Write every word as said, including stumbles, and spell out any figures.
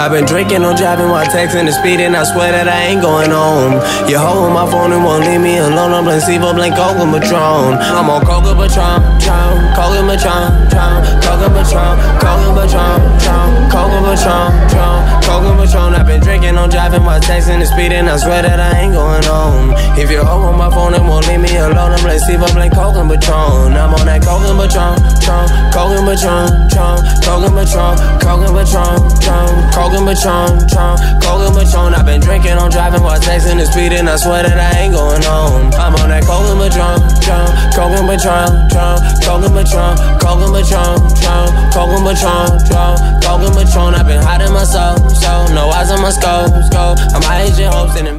I've been drinking, I'm driving while texting and speeding. I swear that I ain't going home. You hold my phone and won't leave me alone. I'm blank Sivo, blank Coca Patron. I'm on Coca Patron, Patron, Coca Patron, Patron, Coca Patron, Coca Patron, Patron, Coca Patron, Patron, Coca Patron. I've been drinking, I'm driving while texting and speeding. I swear that I ain't going home. If you hold my phone and won't leave me alone, I'm blank Sivo, blank Coca Patron. I'm on that Coca Patron, Patron, Coca Patron, Patron, Coca Patron, Coca Patron, Patron, Coca Patron, Patron, Coca Patron. I've been drinking, I'm driving while texting and speeding. I swear that I ain't going home. I'm on that Coca Patron, Patron, Coca Patron, Patron, Coca Patron, Coca Patron, Patron, Coca Patron, Patron, Coca Patron. I've been hiding my soul, so no eyes on my scope, scope. I'm hiding your hopes and